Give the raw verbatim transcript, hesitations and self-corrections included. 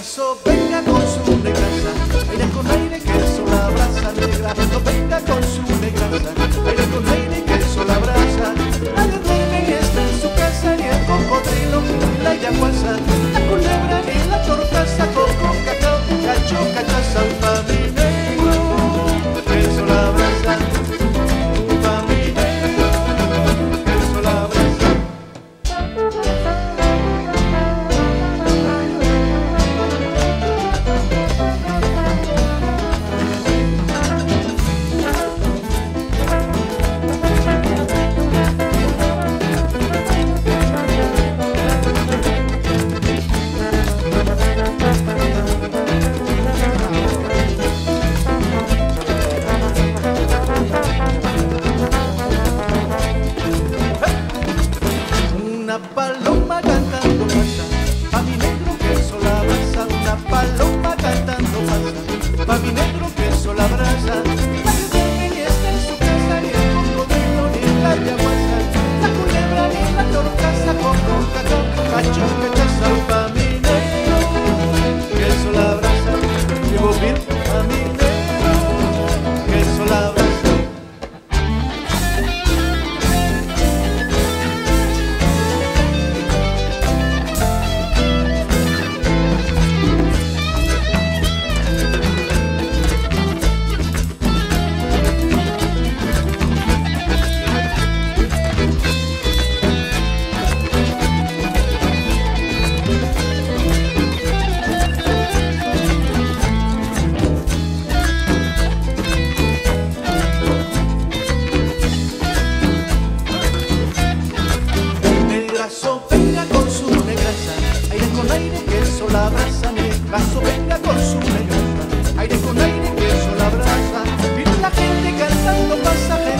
Negrazo venga con su negraza, aire con aire que eso la abraza. Negrazo venga con su negraza, aire con aire que eso la abraza. Nadie duerme y está en su casa, ni el cocodrilo, ni la yaguasa, la culebra ni la torcaza, coco, cacao, cacho, cachaza. Pa' mi negro, que eso la abraza. Pa' mi negro, que eso la abraza. Una paloma cantando pasa, pa' mi negro que eso la abraza. Una paloma cantando pasa, pa' mi negro que eso la abraza. Nadie duerme ni está en su casa, ni el cocodrilo ni la yaguasa, la culebra ni la torcaza, coco, cacao, cacho, cachaza. Pa' mi negro que eso la abraza. Vivo bien, pa' mi negro que eso la abraza. Negrazo venga con su negraza, aire con aire que eso la abraza. Negrazo venga con su negraza, aire con aire que eso la abraza. Mira la gente cantando pasaje.